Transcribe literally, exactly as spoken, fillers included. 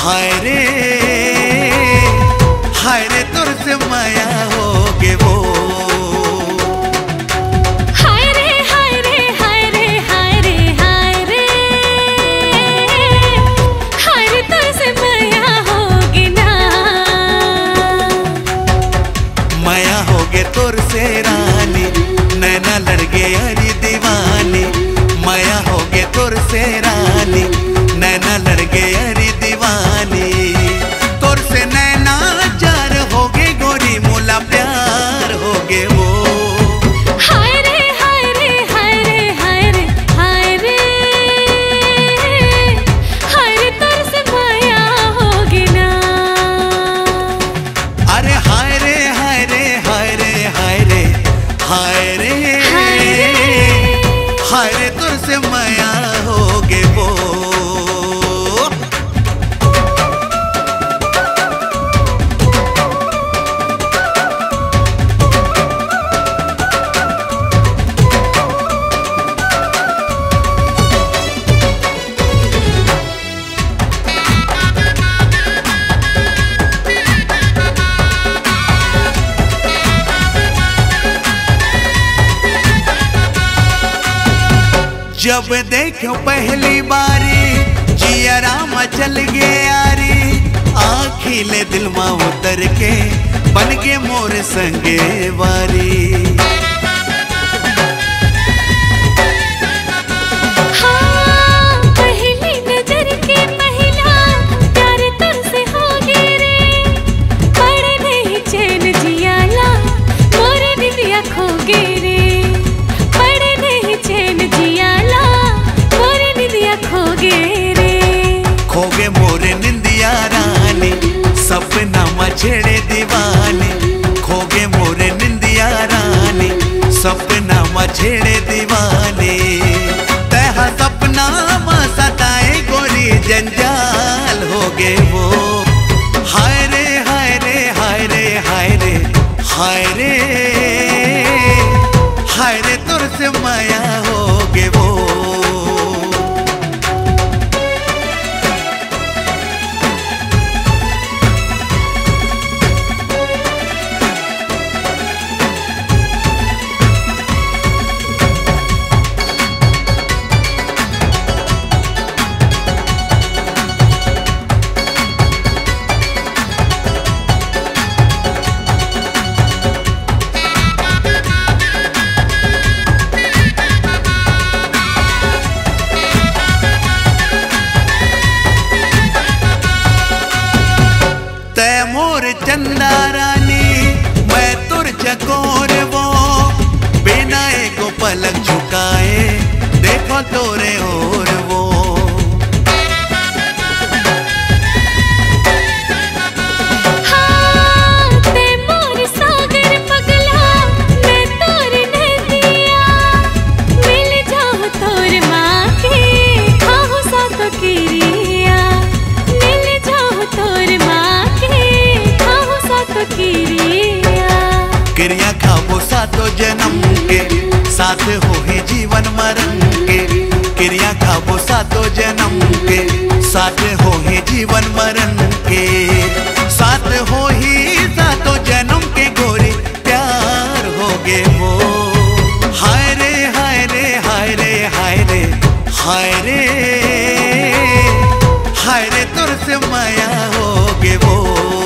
हाय रे हाय रे तुर से माया होगे वो। हाय रे हाय रे हाय रे हाय रे हाय रे हाय रे तुर से माया होगी ना। माया होगे तुर से रानी नैना लड़ गए अरे दीवानी। माया होगे तुर से रानी नैना लड़ गए अरे दीवानी। तुर से नैना जार होगे गोरी मोला प्यार होगे वो। हाय रे हाय रे हाय रे हाय रे हाय रे हाय रे तुर से माया होगी ना। अरे हाय रे हाय रे हाय रे हाय रे हाय रे हाय रे तुर से माया होगे वो। जब देखो पहली बारी जिया रामा चल गए यारी। आखिले दिल में उतर के बन के मोर संगे वारी। हाँ, पहली नजर के पहला प्यार तुझसे हो गए रे। पड़े नहीं चैन जियाला मोरे निदिया खो गए रे। पड़े नहीं चैन जियाला मोरे निदिया खो गए रे। खोगे मोरे निंदिया रानी सपना मछेड़े दीवानी। खोगे मोरे निंदिया रानी सपना मछेड़े दीवानी। तह सपना में सताए गोरी जंजाल होगे वो। हाय रे हाय रे हाय रे हाय रे हाय रे हाय रे तुर से माया होगे वो। चंदा रानी मैं तुर चकोर वो। बिना एक पलक झुकाए देखो तोरे और वो। हाँ, ते मोर सागर पगला मैं तोर नहीं दिया। मिल जाओ तोर माँ के खाओ सातो किरिया। मिल जाओ तोर माँ के किरिया खाबो सातो जन्म के साथ हो ही जीवन मरण के। किरिया खाबो सातो जन्म के साथ हो ही जीवन मरण के। साथ हो ही सातो जन्म के गोरी प्यार होगे वो। हाय रे हाय रे हाय रे हाय रे हाय रे हाय रे तुर से माया होगे वो।